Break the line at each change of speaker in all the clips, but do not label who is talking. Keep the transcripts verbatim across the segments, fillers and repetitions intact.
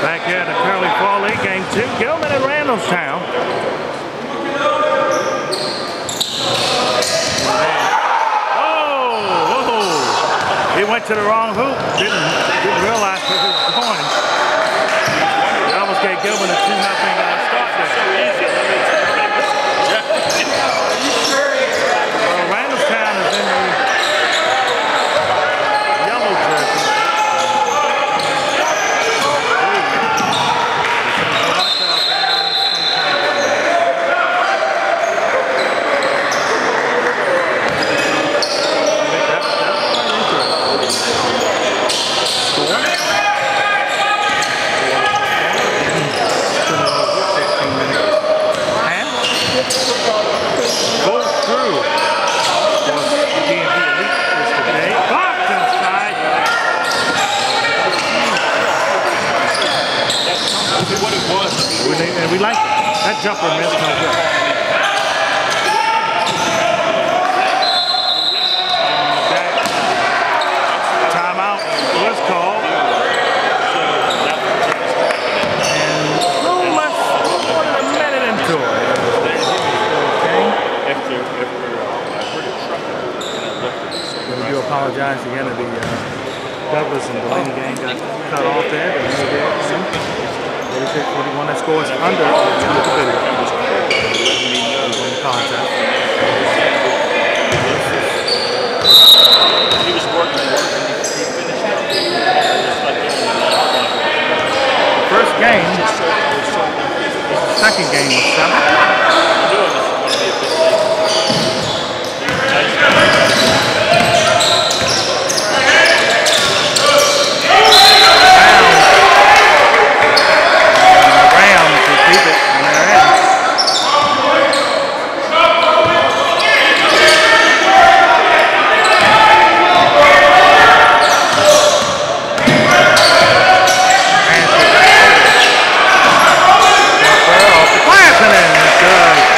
Back here at the Curly Fall League, game two, Gilman and Randallstown. Oh, whoa. He went to the wrong hoop. Didn't, didn't realize where he was going. He almost gave Gilman a two nothing uh, start there. Well, Randallstown is in the yellow jersey. And we like that jumper miss no good. Okay. Timeout was called. And a little less more than a minute into it. Okay. We do apologize again to the uh, Douglas and Delaney game got cut off there. thirty-six forty-one, that score is under the video. Contact.
He was working, working. He finished up.
First game, the second game was seven. Good.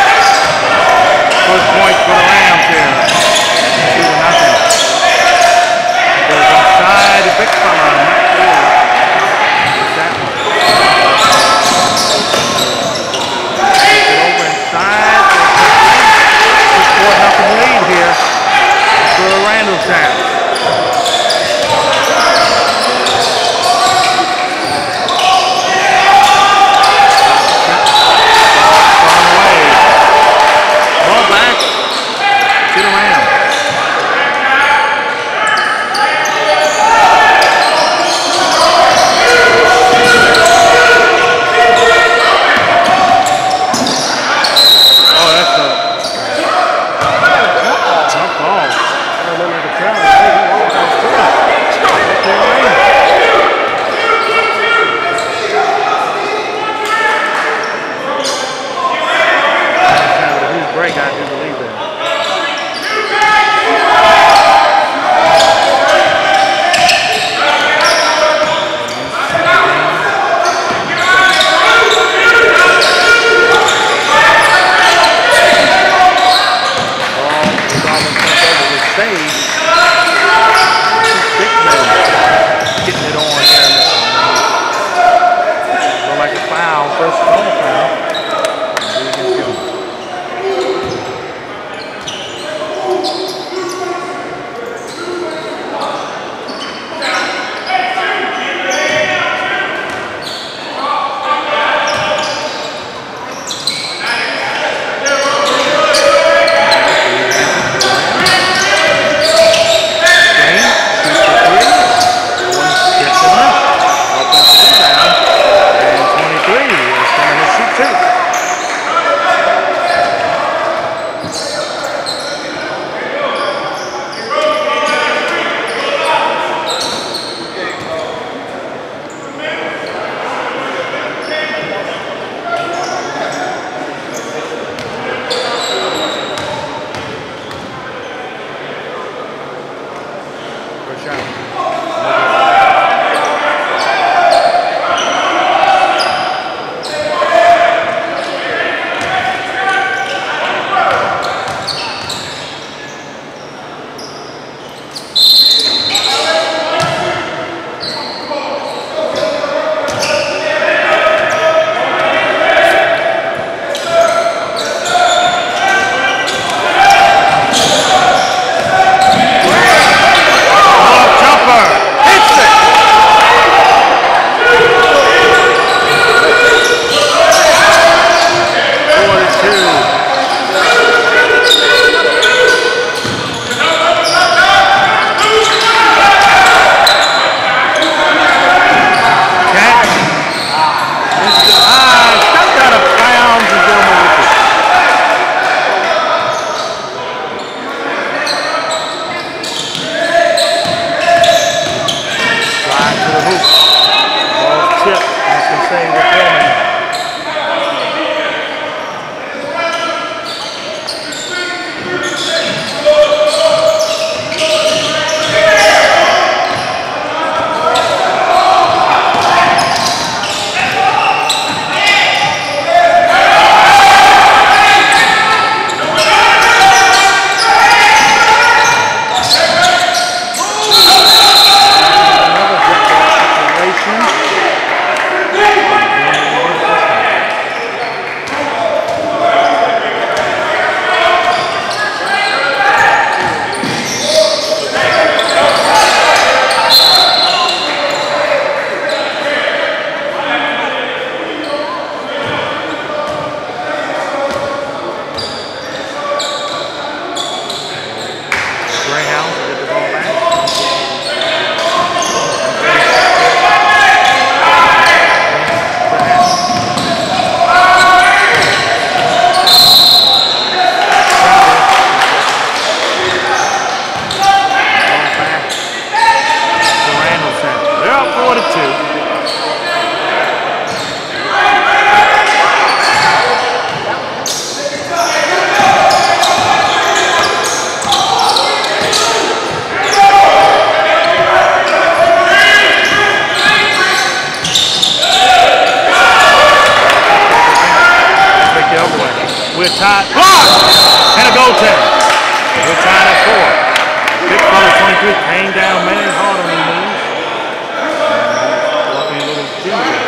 We're tied. Block! And a goaltend. We're tied at four. Big fella twenty-three came down, man, hard on the moves. Walking a little ginger.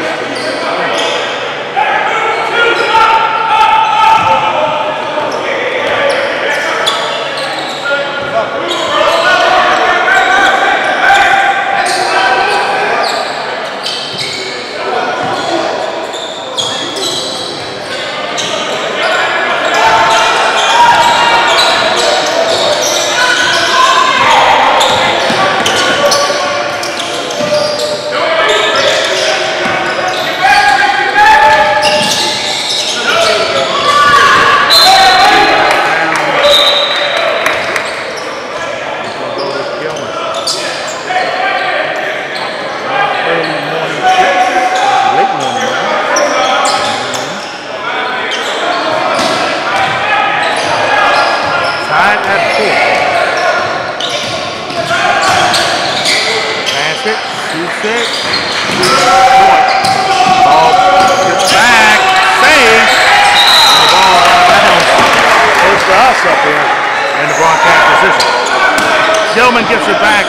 Gilman gets it back.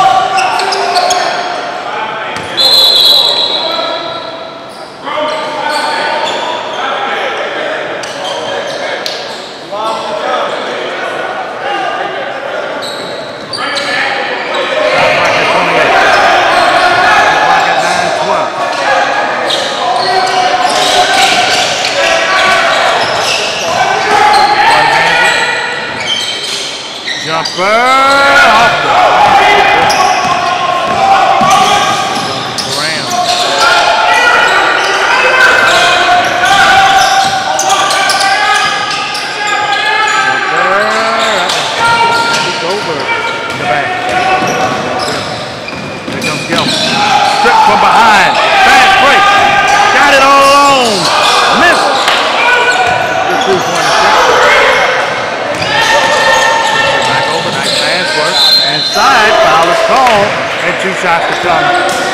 Jumper off the Graham. Jumper. He's over in the back. Here comes Gilman. Strip from behind. Fast break. Got it all alone. Missed. Good two-point attempt. Inside, foul is called, and two shots to come.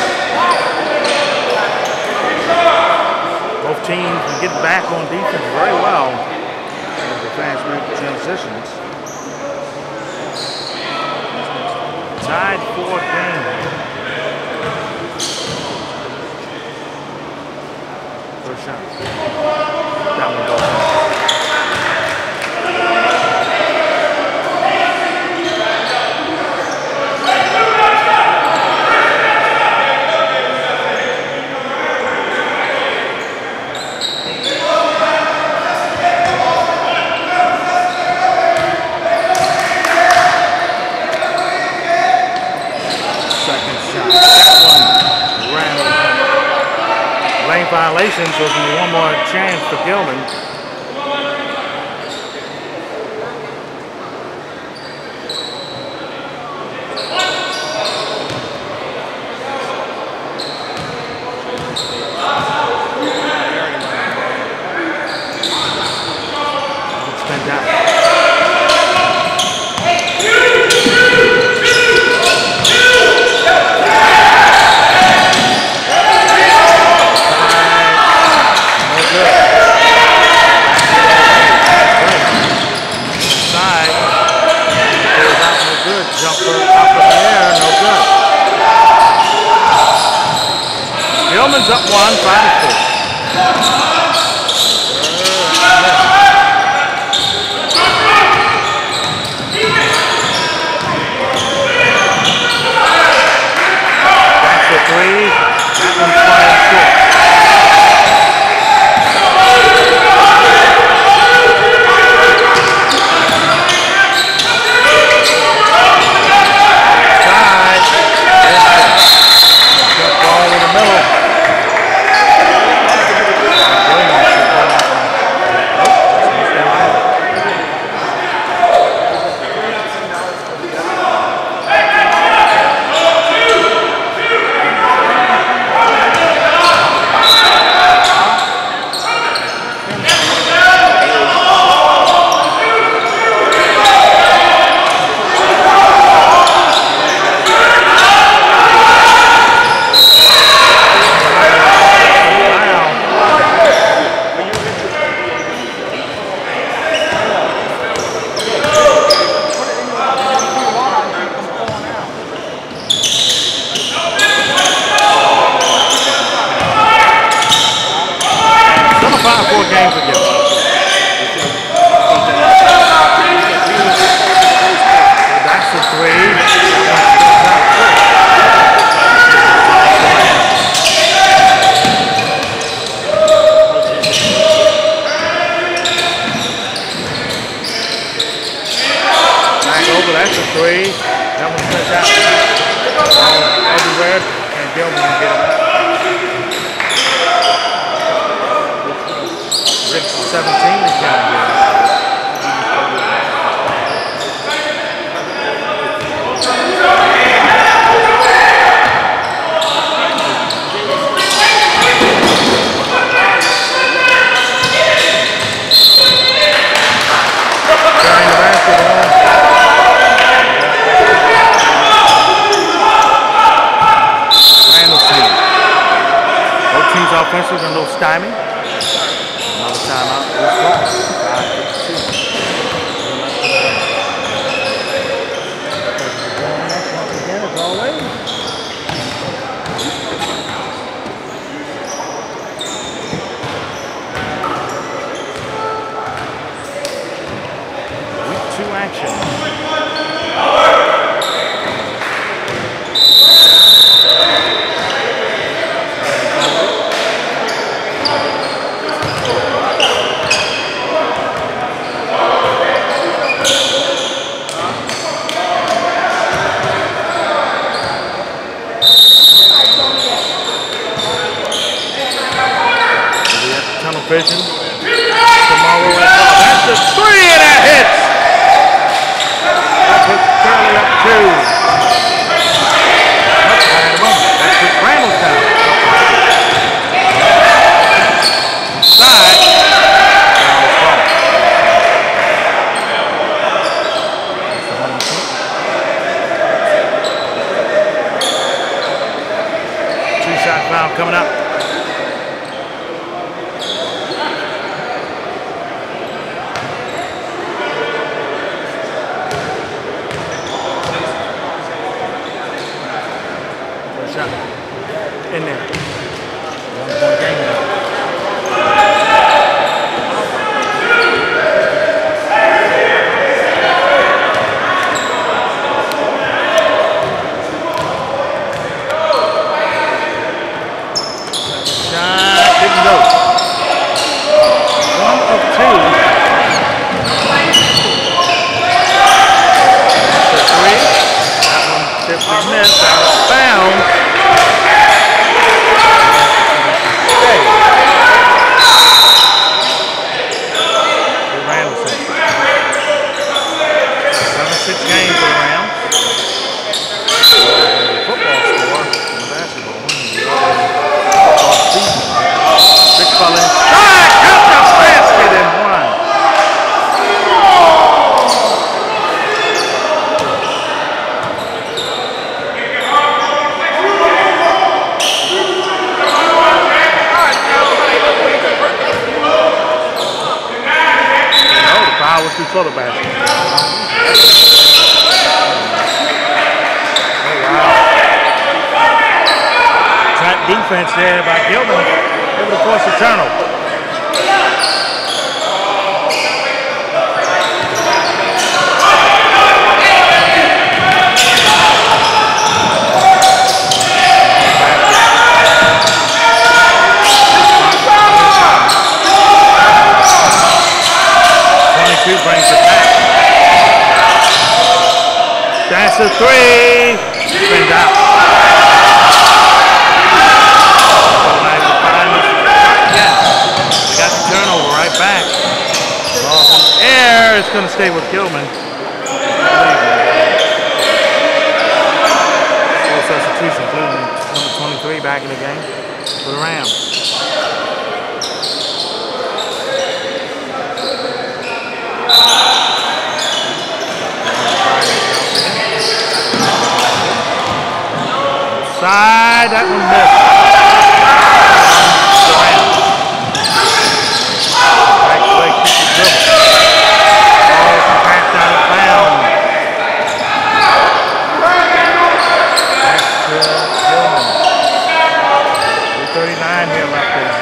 Both teams can get back on defense very well with the fast break transitions. Tied four game. First shot. That one goes in. Violations, so there'll be one more chance for Gilman. It's been down. Jumper up in the air, no good. Gilman's up one, five to four. That's the three. That one's five to four. Ball in the middle. teams offensively been a little stymied. Another timeout. five fifty-two. Once again, as always. Week two action. Vision. Tomorrow at all. That's a three and that hits. That puts Curly up two. That puts Ramos down. Side. Two shot foul coming up. In there. One point game now. Shot didn't go. One of two. That's a three. That one simply missed. Out of bounds. Six games for the Rams. Football score in basketball. Six ball inside. Got the basket and one. No, the foul was before the basket. Defense there by Gilman, able to force a turnover. twenty-two brings it back. That's a three. Spins out. Turnover right back. Ball air. It's going to stay with Gilman. Full substitution, including number twenty-three back in the game for the Rams. Side, that one missed. thirty-nine here left in.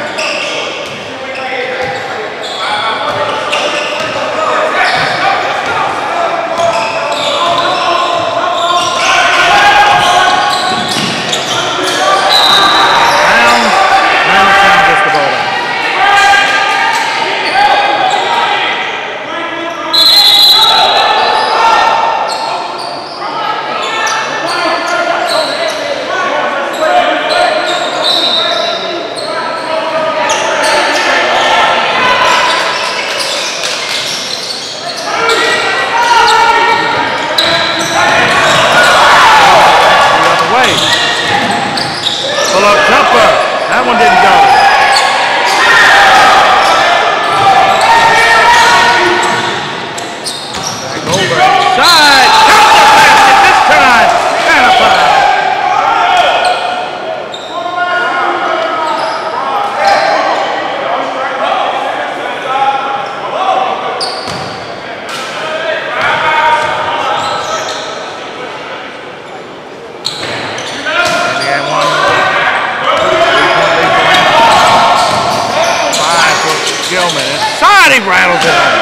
God, he rattles it home.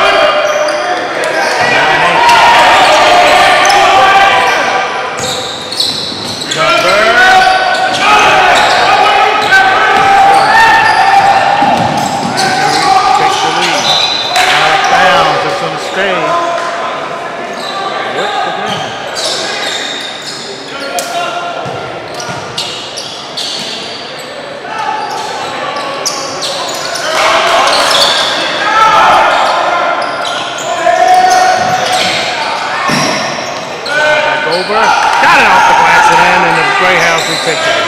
Got it off the glass and in, and the Greyhounds will take it.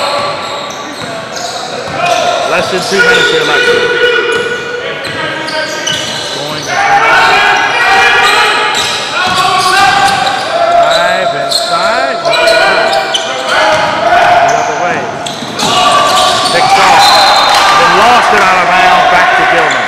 Less than two minutes here left. Going five inside. The other way. Picks off. And then lost it out of bounds back to Gilman.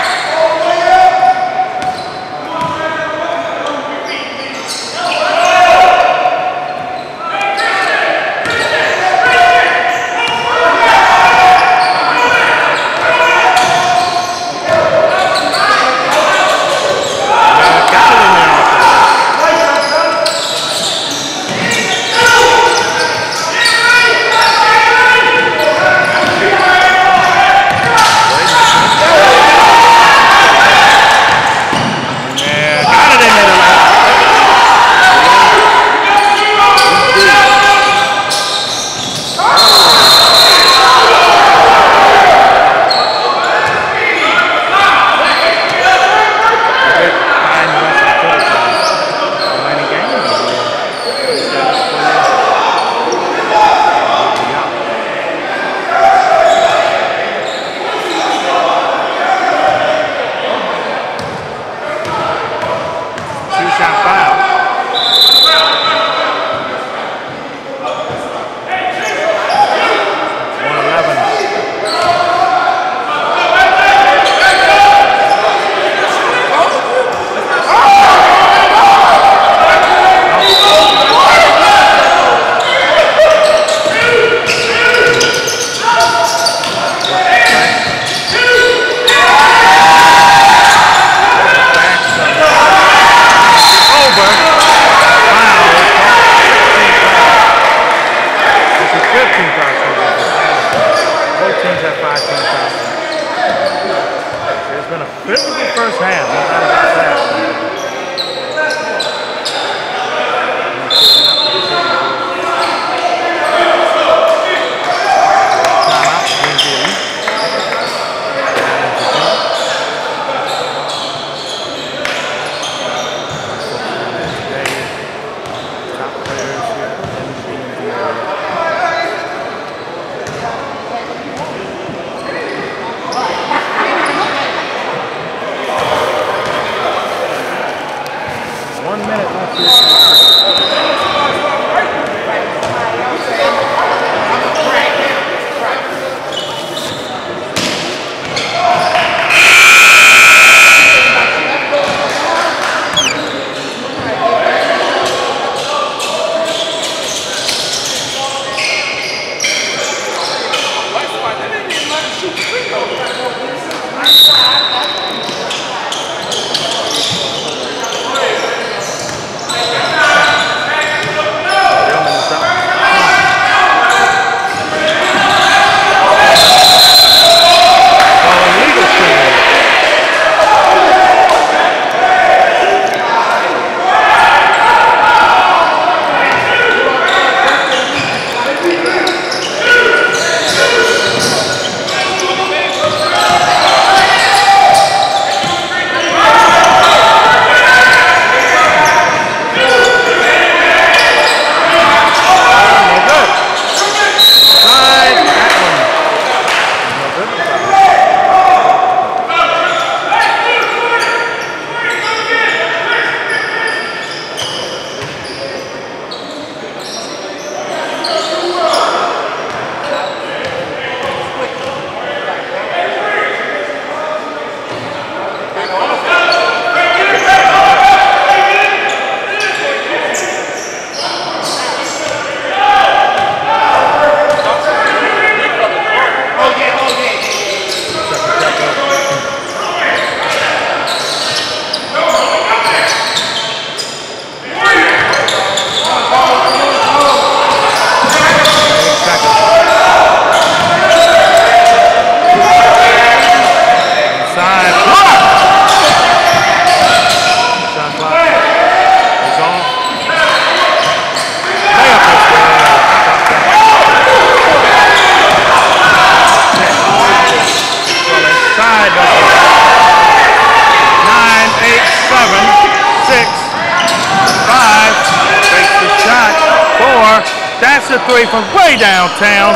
Hits a three from way downtown.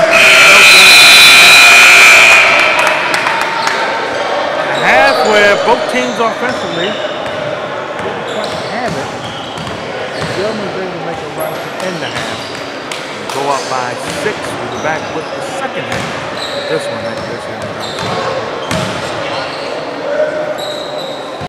Half where both teams offensively didn't quite have it. And Gilman's able to make a run to end the half. And go up by six. We'll be back with the second half. This one, right? This one.